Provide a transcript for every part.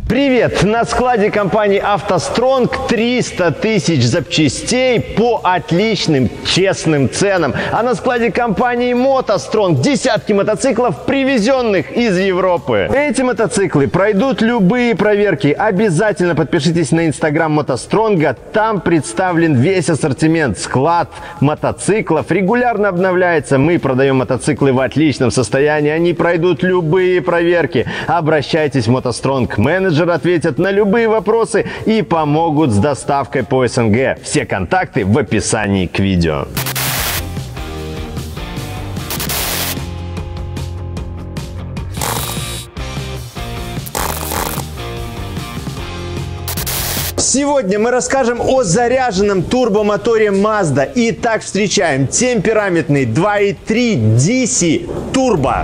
Привет! На складе компании «АвтоСтронг» 300 тысяч запчастей по отличным, честным ценам. А на складе компании «МотоСтронг» десятки мотоциклов, привезенных из Европы. Эти мотоциклы пройдут любые проверки. Обязательно подпишитесь на инстаграм «МотоСтронга». Там представлен весь ассортимент. Склад мотоциклов регулярно обновляется. Мы продаем мотоциклы в отличном состоянии. Они пройдут любые проверки. Обращайтесь в «МотоСтронг». Менеджеры ответят на любые вопросы и помогут с доставкой по СНГ. Все контакты в описании к видео. Сегодня мы расскажем о заряженном турбомоторе Mazda. Итак, встречаем темпераментный 2.3 DC Turbo.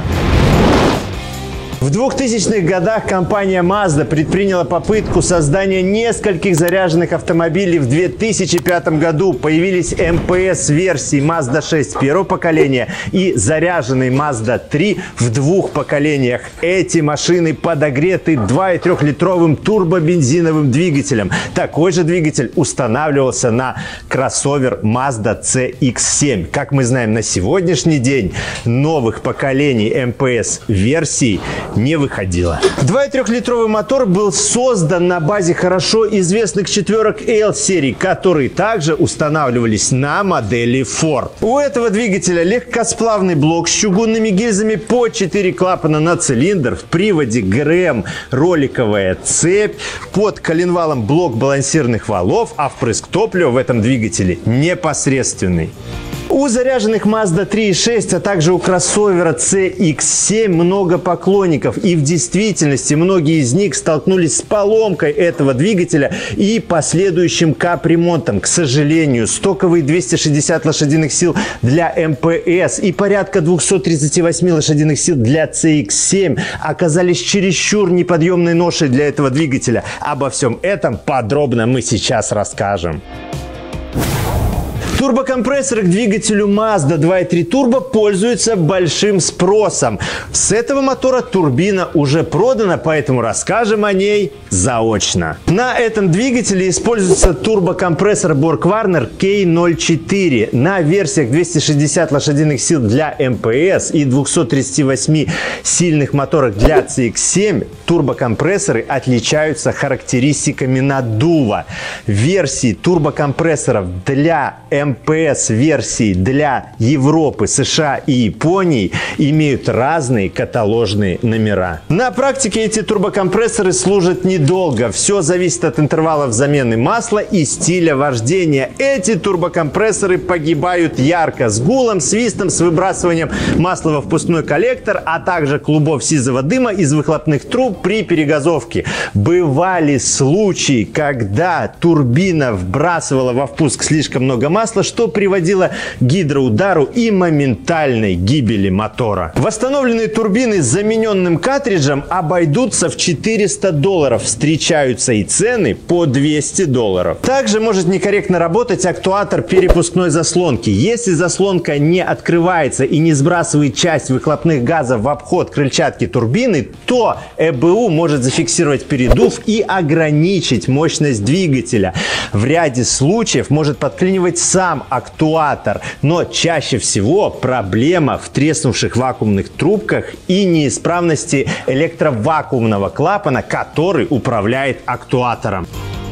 В 2000-х годах компания Mazda предприняла попытку создания нескольких заряженных автомобилей. В 2005 году появились МПС-версии Mazda 6 первого поколения и заряженный Mazda 3 в двух поколениях. Эти машины подогреты 2,3-литровым турбобензиновым двигателем. Такой же двигатель устанавливался на кроссовер Mazda CX-7. Как мы знаем, на сегодняшний день новых поколений МПС-версий не выходило. 2,3-литровый мотор был создан на базе хорошо известных четверок L-серии, которые также устанавливались на модели Ford. У этого двигателя легкосплавный блок с чугунными гильзами по 4 клапана на цилиндр, в приводе ГРМ роликовая цепь, под коленвалом блок балансирных валов, а впрыск топлива в этом двигателе непосредственный. У заряженных Mazda 3.6, а также у кроссовера CX-7 много поклонников. И в действительности многие из них столкнулись с поломкой этого двигателя и последующим капремонтом. К сожалению, стоковые 260 лошадиных сил для МПС и порядка 238 лошадиных сил для CX-7 оказались чересчур неподъемной ношей для этого двигателя. Обо всем этом подробно мы сейчас расскажем. Турбокомпрессоры к двигателю Mazda 2.3 Turbo пользуются большим спросом. С этого мотора турбина уже продана, поэтому расскажем о ней заочно. На этом двигателе используется турбокомпрессор Borg-Warner K04. На версиях 260 лошадиных сил для МПС и 238 сильных моторах для CX-7 турбокомпрессоры отличаются характеристиками наддува. Версии турбокомпрессоров для МПС-версии для Европы, США и Японии имеют разные каталожные номера. На практике эти турбокомпрессоры служат недолго. Все зависит от интервалов замены масла и стиля вождения. Эти турбокомпрессоры погибают ярко, с гулом, свистом, с выбрасыванием масла во впускной коллектор, а также клубов сизого дыма из выхлопных труб при перегазовке. Бывали случаи, когда турбина вбрасывала во впуск слишком много масла, что приводило к гидроудару и моментальной гибели мотора. Восстановленные турбины с замененным картриджем обойдутся в $400. Встречаются и цены по $200. Также может некорректно работать актуатор перепускной заслонки. Если заслонка не открывается и не сбрасывает часть выхлопных газов в обход крыльчатки турбины, то ЭБУ может зафиксировать передув и ограничить мощность двигателя. В ряде случаев может подклинивать сам актуатор, но чаще всего проблема в треснувших вакуумных трубках и неисправности электровакуумного клапана, который управляет актуатором.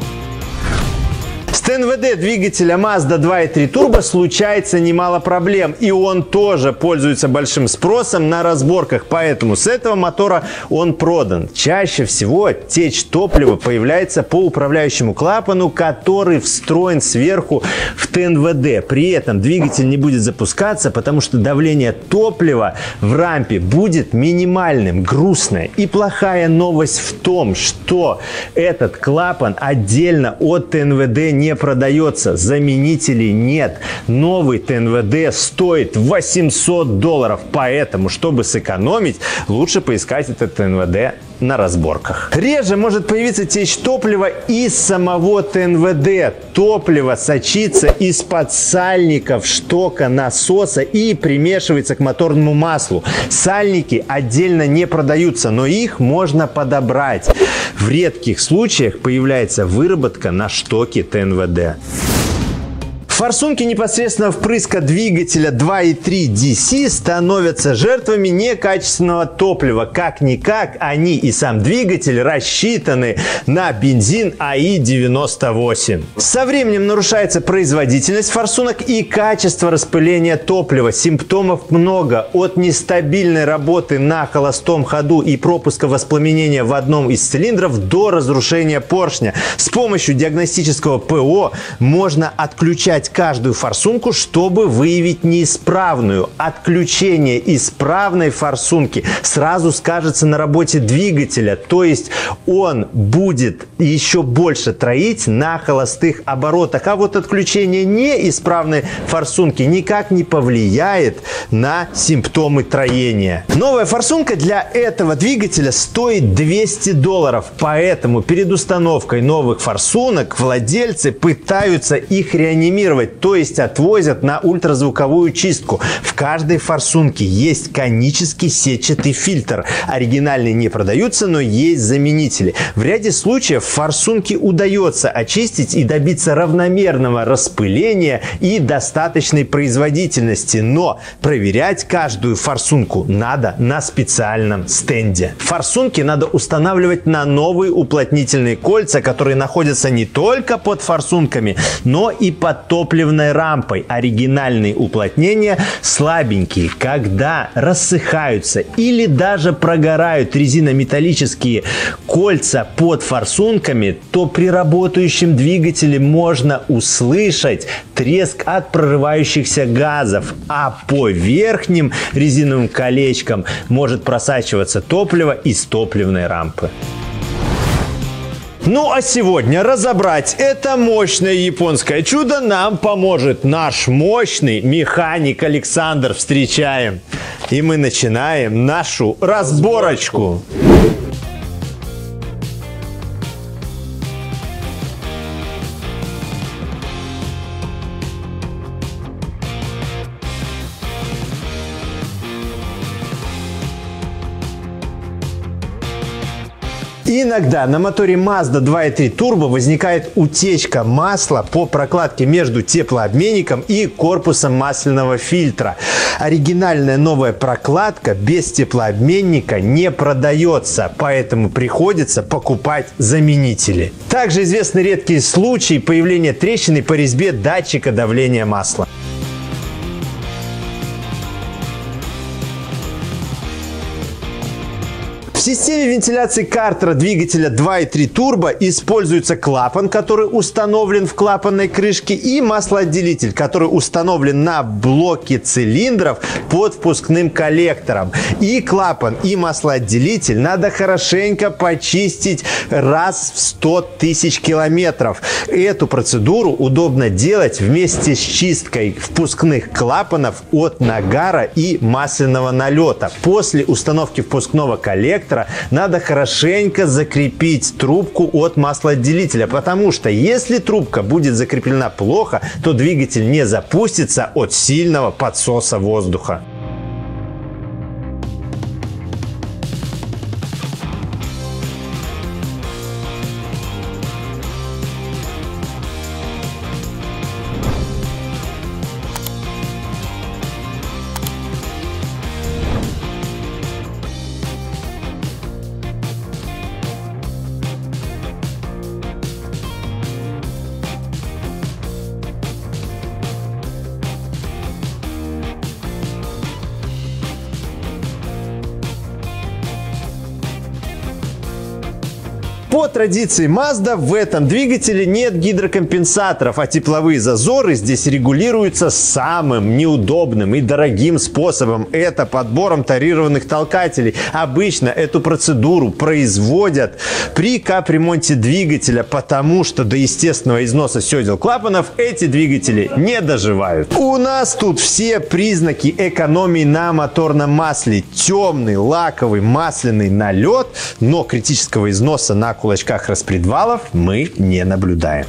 С ТНВД двигателя Mazda 2.3 Turbo случается немало проблем, и он тоже пользуется большим спросом на разборках, поэтому с этого мотора он продан. Чаще всего течь топлива появляется по управляющему клапану, который встроен сверху в ТНВД. При этом двигатель не будет запускаться, потому что давление топлива в рампе будет минимальным. Грустная и плохая новость в том, что этот клапан отдельно от ТНВД не продается, заменителей нет. Новый ТНВД стоит $800, поэтому, чтобы сэкономить, лучше поискать этот ТНВД на разборках. Реже может появиться течь топлива из самого ТНВД. Топливо сочится из-под сальников штока насоса и примешивается к моторному маслу. Сальники отдельно не продаются, но их можно подобрать. В редких случаях появляется выработка на штоке ТНВД. Форсунки непосредственно впрыска двигателя 2.3 DC становятся жертвами некачественного топлива. Как-никак они и сам двигатель рассчитаны на бензин АИ-98. Со временем нарушается производительность форсунок и качество распыления топлива. Симптомов много. От нестабильной работы на холостом ходу и пропуска воспламенения в одном из цилиндров до разрушения поршня. С помощью диагностического ПО можно отключать каждую форсунку, чтобы выявить неисправную. Отключение исправной форсунки сразу скажется на работе двигателя, то есть он будет еще больше троить на холостых оборотах. А вот отключение неисправной форсунки никак не повлияет на симптомы троения. Новая форсунка для этого двигателя стоит $200, поэтому перед установкой новых форсунок владельцы пытаются их реанимировать, то есть отвозят на ультразвуковую чистку. В каждой форсунке есть конический сетчатый фильтр. Оригинальные не продаются, но есть заменители. В ряде случаев форсунки удается очистить и добиться равномерного распыления и достаточной производительности, но проверять каждую форсунку надо на специальном стенде. Форсунки надо устанавливать на новые уплотнительные кольца, которые находятся не только под форсунками, но и под топливной рампой. Оригинальные уплотнения слабенькие. Когда рассыхаются или даже прогорают резинометаллические кольца под форсунками, то при работающем двигателе можно услышать треск от прорывающихся газов, а по верхним резиновым колечкам может просачиваться топливо из топливной рампы. Ну а сегодня разобрать это мощное японское чудо нам поможет наш мощный механик Александр. Встречаем! И мы начинаем нашу разборочку. Иногда на моторе Mazda 2.3 Turbo возникает утечка масла по прокладке между теплообменником и корпусом масляного фильтра. Оригинальная новая прокладка без теплообменника не продается, поэтому приходится покупать заменители. Также известны редкие случаи появления трещины по резьбе датчика давления масла. В системе вентиляции картера двигателя 2.3 турбо используется клапан, который установлен в клапанной крышке, и маслоотделитель, который установлен на блоке цилиндров под впускным коллектором. И клапан, и маслоотделитель надо хорошенько почистить раз в 100 тысяч километров. Эту процедуру удобно делать вместе с чисткой впускных клапанов от нагара и масляного налета. После установки впускного коллектора надо хорошенько закрепить трубку от маслоотделителя, потому что если трубка будет закреплена плохо, то двигатель не запустится от сильного подсоса воздуха. По традиции Mazda в этом двигателе нет гидрокомпенсаторов, а тепловые зазоры здесь регулируются самым неудобным и дорогим способом. Это подбором тарированных толкателей. Обычно эту процедуру производят при капремонте двигателя, потому что до естественного износа седел клапанов эти двигатели не доживают. У нас тут все признаки экономии на моторном масле. Темный лаковый масляный налет, но критического износа на кулачках распредвалов мы не наблюдаем.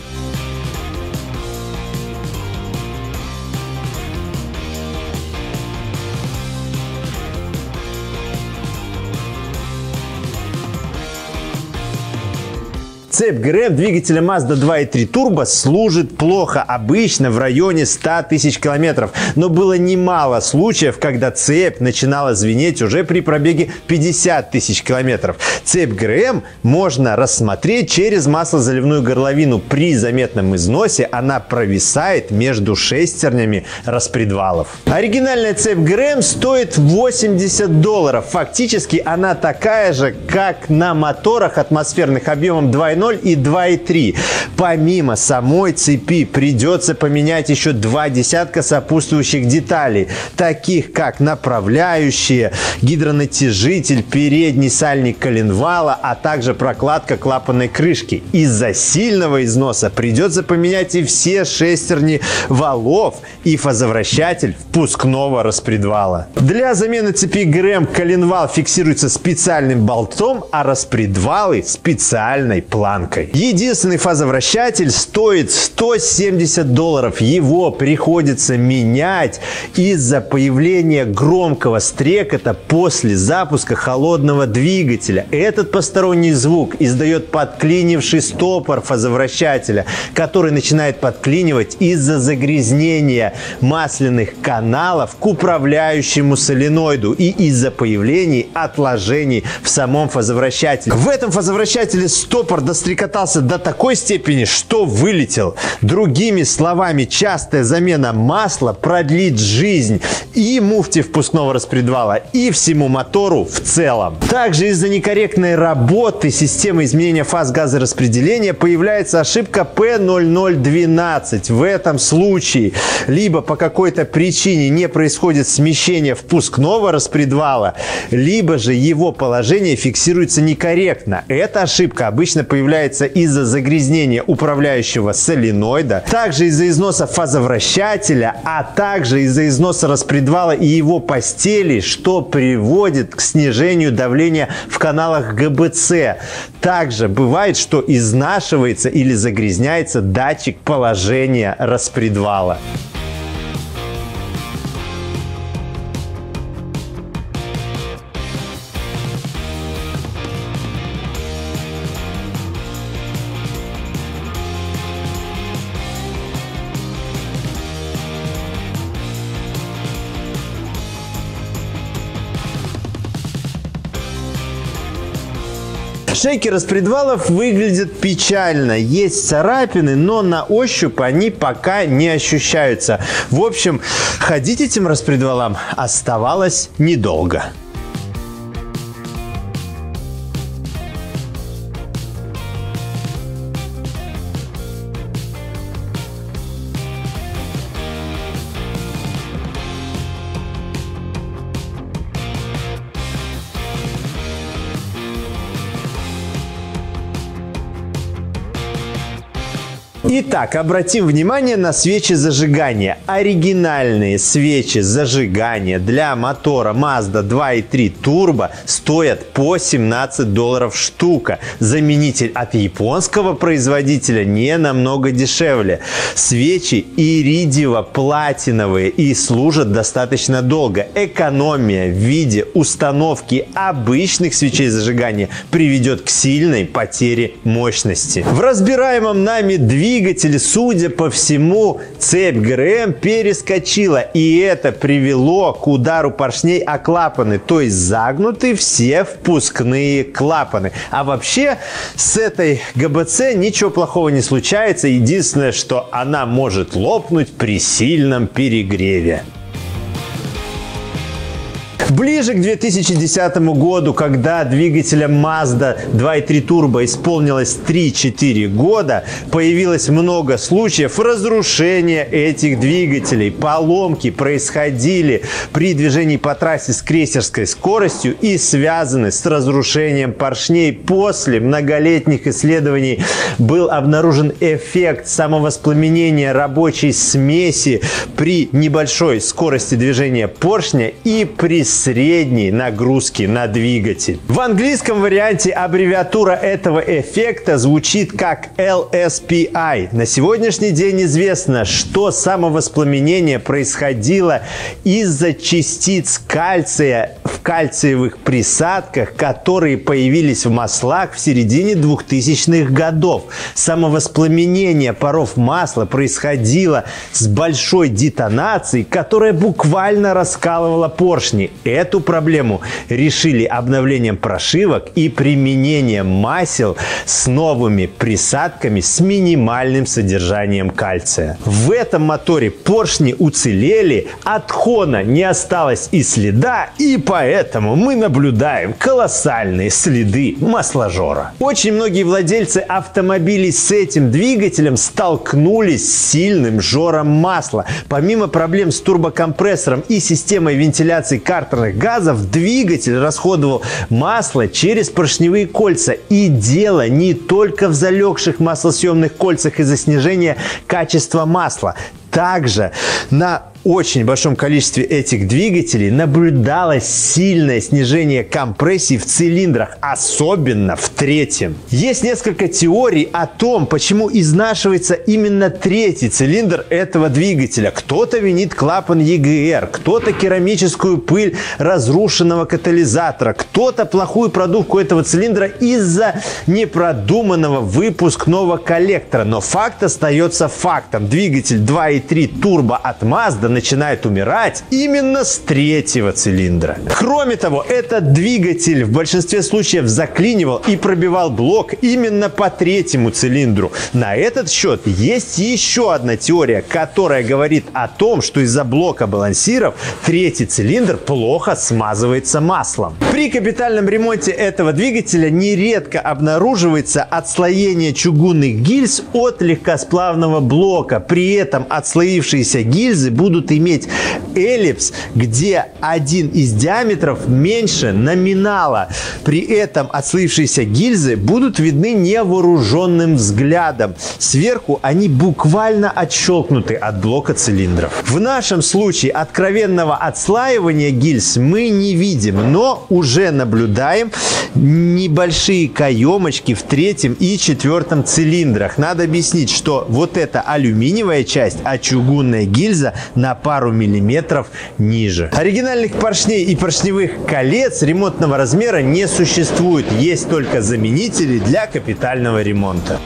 Цепь ГРМ двигателя Mazda 2.3 Turbo служит плохо, обычно в районе 100 тысяч километров. Но было немало случаев, когда цепь начинала звенеть уже при пробеге 50 тысяч километров. Цепь ГРМ можно рассмотреть через маслозаливную горловину. При заметном износе она провисает между шестернями распредвалов. Оригинальная цепь ГРМ стоит $80. Фактически она такая же, как на моторах атмосферных объемом 2.0 и 2.3. Помимо самой цепи придется поменять еще 2 десятка сопутствующих деталей, таких как направляющие, гидронатяжитель, передний сальник коленвала, а также прокладка клапанной крышки. Из-за сильного износа придется поменять и все шестерни валов и фазовращатель впускного распредвала. Для замены цепи ГРМ коленвал фиксируется специальным болтом, а распредвалы специальной планкой. Единственный фазовращатель стоит $170. Его приходится менять из-за появления громкого стрекота после запуска холодного двигателя. Этот посторонний звук издает подклинивший стопор фазовращателя, который начинает подклинивать из-за загрязнения масляных каналов к управляющему соленоиду и из-за появления отложений в самом фазовращателе. В этом фазовращателе стопор дострекотался до такой степени, что вылетел. Другими словами, частая замена масла продлит жизнь и муфте впускного распредвала, и всему мотору в целом. Также из-за некорректной работы системы изменения фаз газораспределения появляется ошибка P0012. В этом случае либо по какой-то причине не происходит смещение впускного распредвала, либо же его положение фиксируется некорректно. Эта ошибка обычно появляется из-за загрязнения управляющего соленоида, также из-за износа фазовращателя, а также из-за износа распредвала и его постели, что приводит к снижению давления в каналах ГБЦ. Также бывает, что изнашивается или загрязняется датчик положения распредвала. Шейки распредвалов выглядят печально. Есть царапины, но на ощупь они пока не ощущаются. В общем, ходить этим распредвалам оставалось недолго. Итак, обратим внимание на свечи зажигания. Оригинальные свечи зажигания для мотора Mazda 2.3 Turbo стоят по $17 штука. Заменитель от японского производителя не намного дешевле. Свечи иридиево-платиновые и служат достаточно долго. Экономия в виде установки обычных свечей зажигания приведет к сильной потере мощности. В разбираемом нами двигателе, судя по всему, цепь ГРМ перескочила, и это привело к удару поршней о клапаны, то есть загнуты все впускные клапаны. А вообще с этой ГБЦ ничего плохого не случается, единственное, что она может лопнуть при сильном перегреве. Ближе к 2010 году, когда двигателям Mazda 2.3 турбо исполнилось 3-4 года, появилось много случаев разрушения этих двигателей. Поломки происходили при движении по трассе с крейсерской скоростью и связаны с разрушением поршней. После многолетних исследований был обнаружен эффект самовоспламенения рабочей смеси при небольшой скорости движения поршня и при средней нагрузки на двигатель. В английском варианте аббревиатура этого эффекта звучит как LSPI. На сегодняшний день известно, что самовоспламенение происходило из-за частиц кальция в кальциевых присадках, которые появились в маслах в середине 2000-х годов. Самовоспламенение паров масла происходило с большой детонацией, которая буквально раскалывала поршни. Эту проблему решили обновлением прошивок и применением масел с новыми присадками с минимальным содержанием кальция. В этом моторе поршни уцелели, от хона не осталось и следа, и поэтому мы наблюдаем колоссальные следы масложора. Очень многие владельцы автомобилей с этим двигателем столкнулись с сильным жором масла. Помимо проблем с турбокомпрессором и системой вентиляции картерных газов, двигатель расходовал масло через поршневые кольца. И дело не только в залегших маслосъемных кольцах из-за снижения качества масла. Также на очень большом количестве этих двигателей наблюдалось сильное снижение компрессии в цилиндрах, особенно в третьем. Есть несколько теорий о том, почему изнашивается именно третий цилиндр этого двигателя. Кто-то винит клапан EGR, кто-то керамическую пыль разрушенного катализатора, кто-то плохую продувку этого цилиндра из-за непродуманного выпускного коллектора. Но факт остается фактом. Двигатель 2.3 турбо от Mazda начинает умирать именно с третьего цилиндра. Кроме того, этот двигатель в большинстве случаев заклинивал и пробивал блок именно по третьему цилиндру. На этот счет есть еще одна теория, которая говорит о том, что из-за блока балансиров третий цилиндр плохо смазывается маслом. При капитальном ремонте этого двигателя нередко обнаруживается отслоение чугунных гильз от легкосплавного блока. При этом отслоившиеся гильзы будут иметь эллипс, где один из диаметров меньше номинала. При этом отслоившиеся гильзы будут видны невооруженным взглядом. Сверху они буквально отщелкнуты от блока цилиндров. В нашем случае откровенного отслаивания гильз мы не видим, но уже наблюдаем небольшие каемочки в третьем и четвертом цилиндрах. Надо объяснить, что вот эта алюминиевая часть, а чугунная гильза на пару миллиметров ниже. Оригинальных поршней и поршневых колец ремонтного размера не существует. Есть только заменители для капитального ремонта.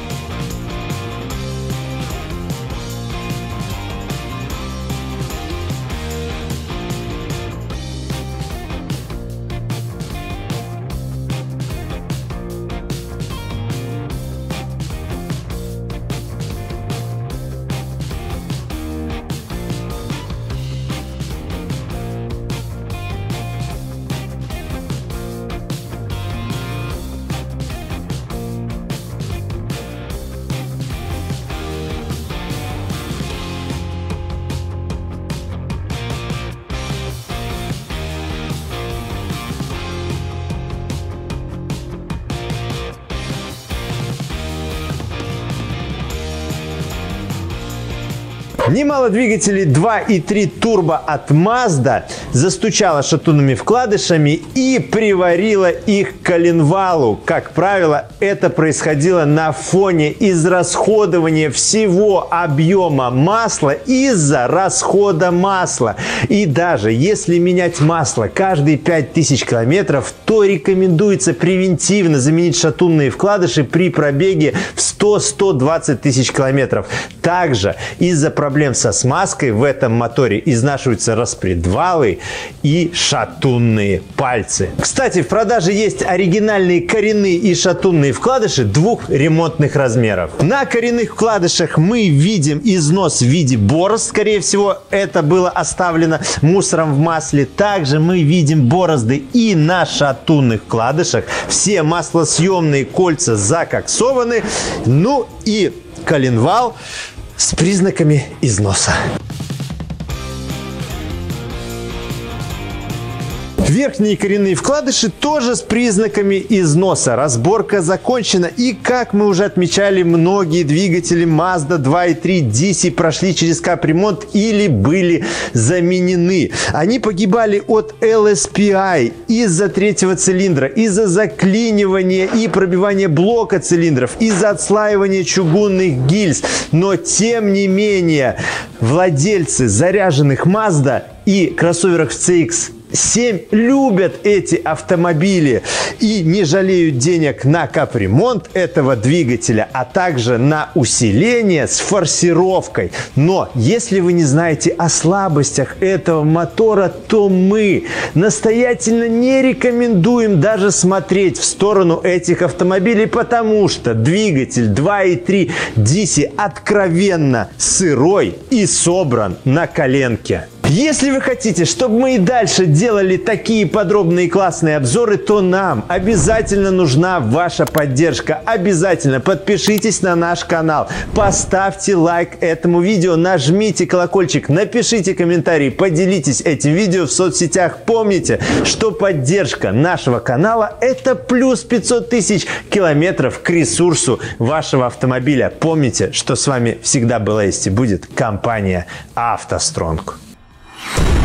Немало двигателей 2.3 турбо от Mazda застучало шатунными вкладышами и приварило их к коленвалу. Как правило, это происходило на фоне израсходования всего объема масла из-за расхода масла. И даже если менять масло каждые 5000 километров, то рекомендуется превентивно заменить шатунные вкладыши при пробеге в 100-120 тысяч километров. Также из-за проблем со смазкой в этом моторе изнашиваются распредвалы и шатунные пальцы. Кстати, в продаже есть оригинальные коренные и шатунные вкладыши двух ремонтных размеров. На коренных вкладышах мы видим износ в виде борозд. Скорее всего, это было оставлено мусором в масле. Также мы видим борозды и на шатунных вкладышах. Все маслосъемные кольца закоксованы. Ну и коленвал с признаками износа. Верхние коренные вкладыши тоже с признаками износа. Разборка закончена. И, как мы уже отмечали, многие двигатели Mazda 2.3 DC прошли через капремонт или были заменены. Они погибали от LSPI из-за третьего цилиндра, из-за заклинивания и пробивания блока цилиндров, из-за отслаивания чугунных гильз. Но, тем не менее, владельцы заряженных Mazda и кроссоверов CX-7 любят эти автомобили и не жалеют денег на капремонт этого двигателя, а также на усиление с форсировкой. Но если вы не знаете о слабостях этого мотора, то мы настоятельно не рекомендуем даже смотреть в сторону этих автомобилей, потому что двигатель 2.3 DC откровенно сырой и собран на коленке. Если вы хотите, чтобы мы и дальше делали такие подробные и классные обзоры, то нам обязательно нужна ваша поддержка. Обязательно подпишитесь на наш канал, поставьте лайк этому видео, нажмите колокольчик, напишите комментарий, поделитесь этим видео в соцсетях. Помните, что поддержка нашего канала – это плюс 500 тысяч километров к ресурсу вашего автомобиля. Помните, что с вами всегда была есть и будет компания «АвтоСтронг».